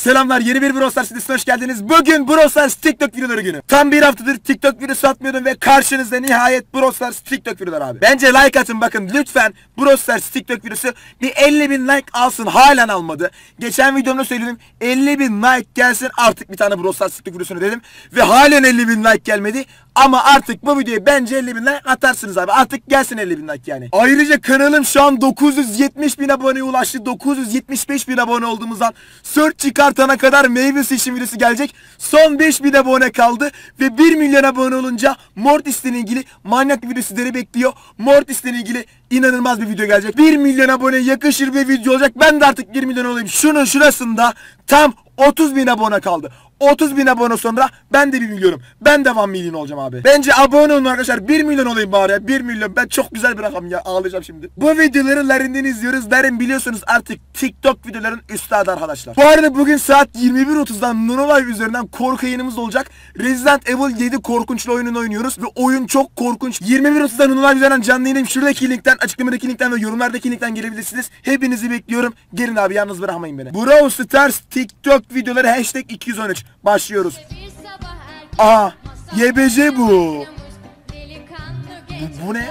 Selamlar, yeni bir Brawl Stars videosuna hoş geldiniz. Bugün Brawl Stars TikTok videoları günü. Tam bir haftadır TikTok videosu atmıyordum ve karşınızda nihayet Brawl Stars TikTok videoları abi. Bence like atın, bakın lütfen Brawl Stars TikTok videosu bir 50.000 like alsın, halen almadı. Geçen videomda söyledim, 50.000 like gelsin artık bir tane Brawl Stars TikTok videosunu dedim. Ve halen 50.000 like gelmedi. Ama artık bu videoya bence 50.000 like atarsınız abi. Artık gelsin 50.000 like yani. Ayrıca kanalım şu an 970.000 aboneye ulaştı. 975.000 abone olduğumuzdan search çıkartana kadar meyve seçim videosu gelecek. Son 5.000 abone kaldı. Ve 1 milyon abone olunca Mortis'le ilgili manyak bir video sizleri bekliyor. Mortis'le ilgili inanılmaz bir video gelecek. 1 milyon abone yakışır bir video olacak. Ben de artık 1 milyon olayım. Şunun şurasında tam 30.000 abone kaldı. 30.000 abone sonra ben de 1 milyonum. Ben de 1 milyon olacağım abi. Bence abone olun arkadaşlar. 1 milyon olayım bari ya. 1 milyon. Ben çok güzel bir rakam ya. Ağlayacağım şimdi. Bu videoları Larin'den izliyoruz. Larin biliyorsunuz artık TikTok videoların üstadı arkadaşlar. Bu arada bugün saat 21.30'dan Nonolive üzerinden korku yayınımız olacak. Resident Evil 7 korkunçlu oyununu oynuyoruz. Ve oyun çok korkunç. 21.30'dan Nonolive üzerinden canlı yayınım. Şuradaki linkten, açıklamadaki linkten ve yorumlardaki linkten gelebilirsiniz. Hepinizi bekliyorum. Gelin abi, yalnız bırakmayın beni. Brawl Stars TikTok videoları #213. Başlıyoruz. Aha, YBC bu. Bu ne?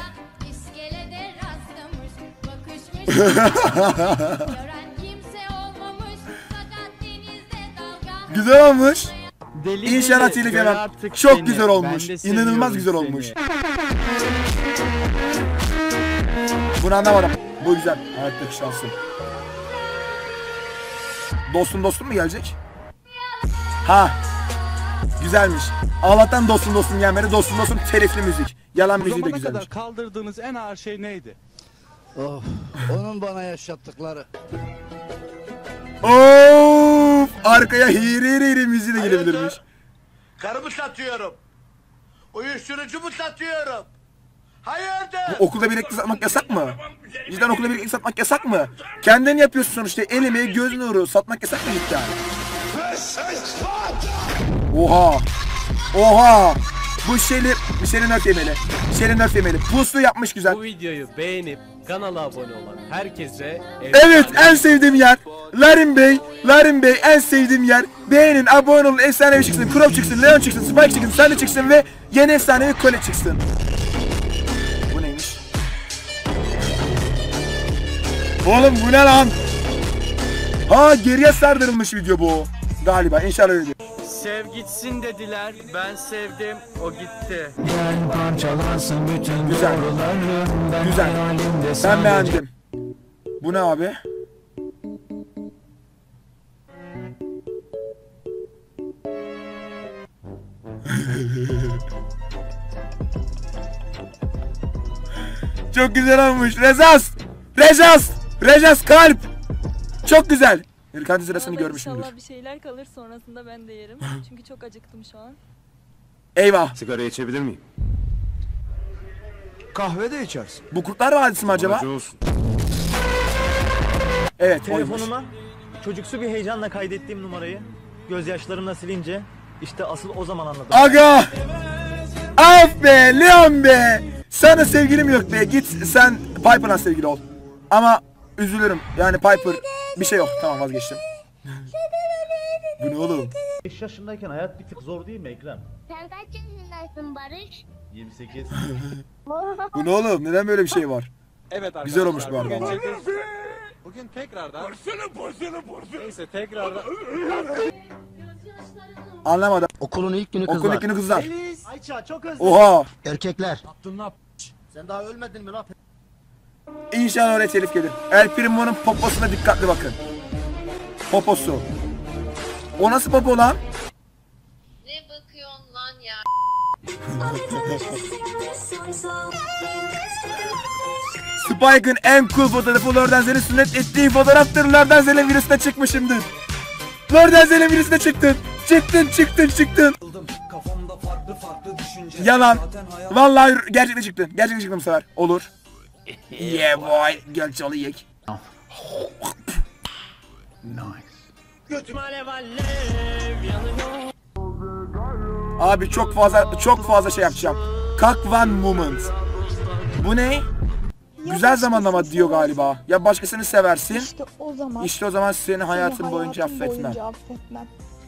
Güzel olmuş. İnşallah telif yemem. Çok güzel olmuş. İnanılmaz güzel olmuş. Bunu anlamadım. Bu güzel. Hayattaki şansım. Dostum mu gelecek? Ha. Güzelmiş. Allah'tan dostum gelmedi. Dostum telifli müzik. Yalan müziği de güzelmiş. Bu zamana kadar kaldırdığınız en ağır şey neydi? Oh, onun bana yaşattıkları. Of! Arkaya hiri müziği de gelebilirmiş. Karımı satıyorum. Uyuşturucu mu satıyorum? Hayırdır? Okulda bileklik satmak yasak mı? Cidden okulda bileklik satmak yasak mı? Kendin yapıyorsun sonuçta. El emeği, göz nuru. Satmak yasak mı cidden? Oha! Oha! Bu Şelin Nerf yemeli. Puslu yapmış güzel. Bu videoyu beğenip kanala abone olan herkese evet, en sevdiğim yer. Larin Bey en sevdiğim yer. Beğenin, abone olun, efsanevi çıksın, Crow çıksın, Leon çıksın, Spike çıksın, Sandy çıksın ve yeni efsanevi Colette çıksın. Bu neymiş? Oğlum bu ne lan? Ha, geriye sardırılmış video bu. Galiba, inşallah öyle. sev gitsin dediler, ben sevdim, o gitti. Güzel. Güzel. Ben beğendim. Bu ne abi? Çok güzel olmuş. Rejas kalp. Çok güzel. Hırkanti sırasını görmüşümdür. İnşallah bir şeyler kalır, sonrasında ben de yerim. Çünkü çok acıktım şu an. Eyvah. Sigara içebilir miyim? Kahve de içersin. Bu Kurtlar Vadisi mi acaba? Olsun. Evet, telefonuma çocuksu bir heyecanla kaydettiğim numarayı gözyaşlarımla silince işte asıl o zaman anladım. Aga! Af be, Leon be! Sana sevgilim yok be, git sen Piper'la sevgili ol. Ama üzülürüm, yani Piper bir şey yok, tamam vazgeçtim. Bu ne oğlum? 5 yaşındayken hayat bir tık zor değil mi Ekrem? Sen kaç yaşındasın Barış? 28. Bu ne oğlum, neden böyle bir şey var? Evet arkadaşlar. Güzel olmuş bu arada. Bugün tekrardan. Neyse tekrardan. Anlamadım. Okulun ilk günü kızlar. Okulun ilk günü kızlar. Ayça çok özledim. Oha! Erkekler. Sen daha ölmedin mi lan? İnşallah oraya telif gelir. El Primo'nun poposuna dikkatli bakın. Poposu. O nasıl popo lan? Ne bakıyorsun lan ya? Spike'ın en cool fotoğrafı Lordenzel'in sünnet ettiği fotoğraftır. Lordenzel'in virüsüne çıkmışımdır. Lordenzel'in virüsüne çıktın. Çıktın. Yalan. Vallahi gerçekten çıktın. Gerçekten çıktın bu sefer. Olur. Yeah boy. Gel çalı yek. Abi çok fazla şey yapacağım. Kakvan moment. Bu ne? güzel zamanlama diyor galiba. Ya başkasını seversin. İşte o zaman. İşte o zaman seni hayatın boyunca hayatım affetmem. boyunca affetmem.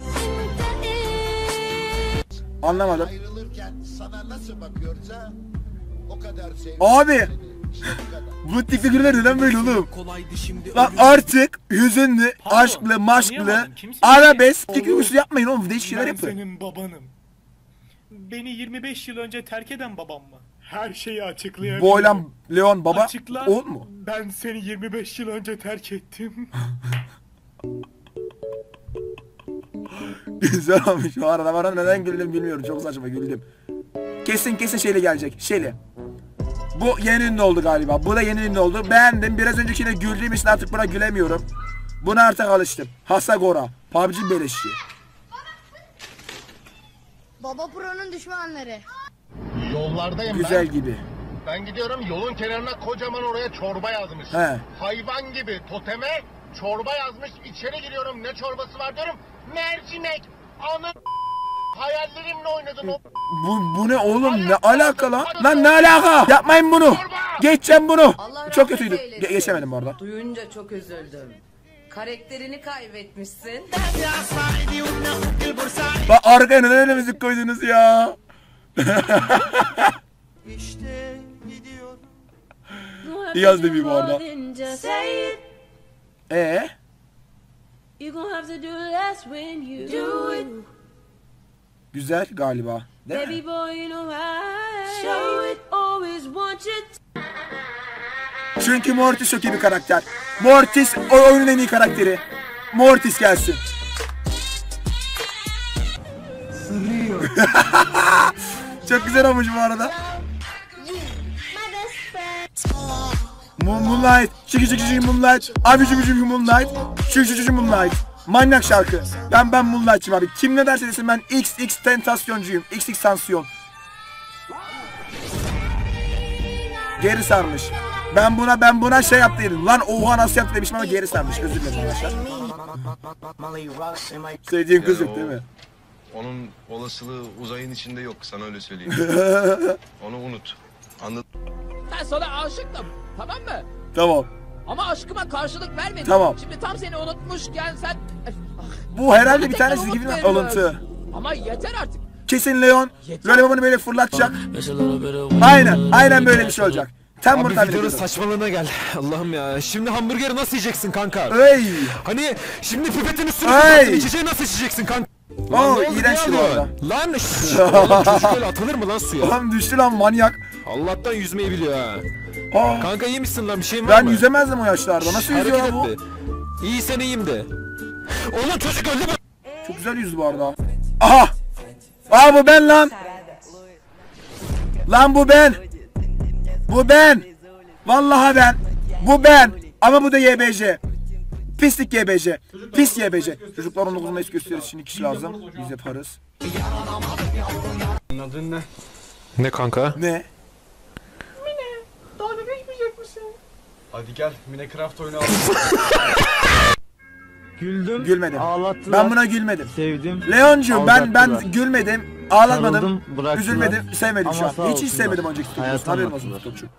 Anlamadım. Ayrılırken sana nasıl bakıyorsa o kadar sevdim. Abi bu tip figürler neden böyle oğlum? Lan artık hüzünlü, aşklı, maşklı, arabesk figürü yapmayın oğlum. Değişik şeyler yapın. Senin babanım. Beni 25 yıl önce terk eden babam mı? Her şeyi açıklayabilirim. Boylan Leon baba Açıkla. oğul mu? Ben seni 25 yıl önce terk ettim. Güzel olmuş bu arada. Bana neden güldüm bilmiyorum. Çok saçma güldüm. Kesin şeyle gelecek. Şeyle. Bu yeni ünlü oldu galiba. Bu da yeni ünlü oldu. Beğendim. Biraz öncekine güldüğüm için artık buna gülemiyorum. Buna artık alıştım. Hasagora. PUBG beleşçi. Baba Pro'nun düşmanları. Yollardayım Güzel gibi. Ben gidiyorum yolun kenarına kocaman oraya çorba yazmış. He. Hayvan gibi toteme çorba yazmış. İçeri giriyorum ne çorbası var diyorum. Mercimek. Anı hayallerimle oynadın o. Bu ne oğlum? Ne alaka lan? Lan ne alaka? Yapmayın bunu. Geçeceğim bunu. Çok kötüydü. Geçemedim bu arada. Duyunca çok üzüldüm. Karakterini kaybetmişsin. Bak arkaya neden öyle müzik koydunuz ya? İşte gidiyor. İyi yaz bebeğim bu arada. Güzel galiba. Değil mi? Çünkü Mortis çok iyi bir karakter. Mortis o oyunun en iyi karakteri. Mortis gelsin. Çok güzel olmuş bu arada. Moonlight, şiki Moonlight, abi şiki Moonlight, şiki Moonlight. Manyak şarkı. Ben Moonlight'cıyım abi. Kim ne derse desin ben XX Tentasyon'cuyum. XX Tansiyon. Geri sarmış. Ben buna şey yaptıydım. Lan oha nasıl yaptı demişim ama geri sarmış. Özür dilerim arkadaşlar. Sevdiğim kız yok değil mi? Onun olasılığı uzayın içinde yok, sana öyle söyleyeyim. Onu unut. Anladın? Ben sana aşıktım. Tamam mı? Tamam. Ama aşkıma karşılık vermedin. Tamam. Şimdi tam seni unutmuşken sen... Bu herhalde bir tanesi gibi bir alıntı. Ama yeter artık. Kesin Leon Lollipop'unu böyle fırlatacak. Aynen böyle bir şey olacak. Tam bunu tahmin ediyorum. Saçmalığına gel. Allah'ım ya. Şimdi hamburgeri nasıl yiyeceksin kanka? Ey! Hani şimdi pipetin üstüne fırlattın, içeceği nasıl içeceksin kanka? Oo iğrençti bu arada. Lan oğlum çocuk öyle atılır mı lan suya? Oğlum düştü lan manyak. Allah'tan yüzmeyi biliyor ha. Kanka iyi misin lan, bir şeyin var Ben mı? yüzemezdim o yaşlarda. Nasıl yüzüyor lan bu? İyi sen iyiyim de. Oğlum çocuk öldü mü? Çok güzel yüzdü bu arada. Aha! Aa bu ben lan. Lan bu ben. Bu ben. Vallahi ben. Bu ben. Ama bu da YBC. Pislik YBC. Pis YBC. Çocuklar 19 Mayıs gösterisi için 2 kişi lazım. Biz yaparız. Adın ne? Ne kanka? Ne? Dalga geçmeyecek misin? Hadi gel Minecraft oyunu al. Güldüm. Gülmedim. Ağlattılar. Ben buna gülmedim. Sevdim. Leoncuğum ben Aldattılar. gülmedim. Ağlamadım. Sarıldım, bıraktılar. Üzülmedim. Sevmedim Ama şu an. sağ Hiç olsunlar. sevmedim önceki TikTok'u. Hayatım Haberin olsun baktılar. TikTok'cu.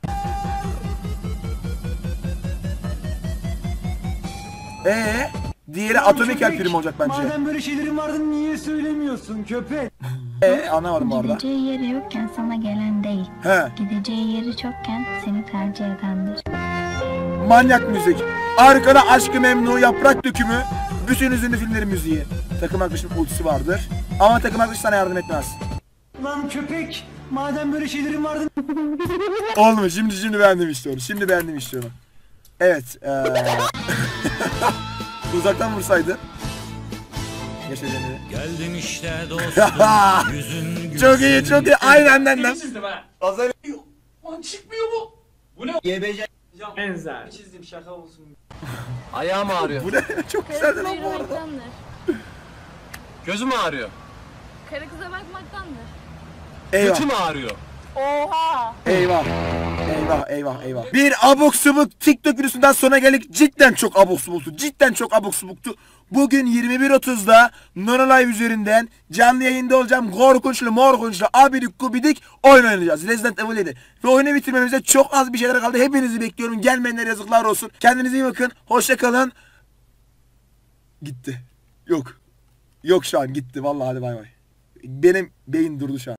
Diğeri Atomik El Prim olacak bence. Madem böyle şeylerin vardı niye söylemiyorsun köpek? Anlamadım bu arada. Gideceği yeri yokken sana gelen değil. He. Gideceği yeri çokken seni tercih edendir. Manyak müzik. Arkada Aşk-ı Memnu, Yaprak Dökümü, bütün üzerinde filmlerin müziği. Takım arkadaşının ultisi vardır. Ama takım arkadaş sana yardım etmez. Lan köpek! Madem böyle şeylerin vardı... Olmuş. Şimdi beğendim işte onu. Şimdi beğendim işte onu. Evet. Uzaktan vursaydı. Geçeceğini. Geldin işte dostum. Yüzün Çok iyi, çok iyi. Aynen benden. Azar yok. Lan çıkmıyor bu. Bu ne? YBC. Benzer. Çizdim şaka olsun. Ayağım ağrıyor. Bu ne? Çok güzeldi lan bu arada. Gözüm ağrıyor. Karı kıza bakmaktandır. Eyvah. Götüm ağrıyor. Oha! Eyvah. Eyvah eyvah eyvah. Bir abuk subuk TikTok videosundan sonra geldik. Cidden çok abuk subuktu. Cidden çok abuk subuktu. Bugün 21.30'da Nonolive üzerinden canlı yayında olacağım. Korkunçlu morkunçlu abidik gubidik oyun oynayacağız. Resident Evil 7. Ve oyunu bitirmemize çok az bir şeyler kaldı. Hepinizi bekliyorum. Gelmeyenler yazıklar olsun. Kendinize iyi bakın. Hoşça kalın. Gitti. Yok. Yok şu an gitti. Vallahi hadi bay bay. Benim beyin durdu şu an.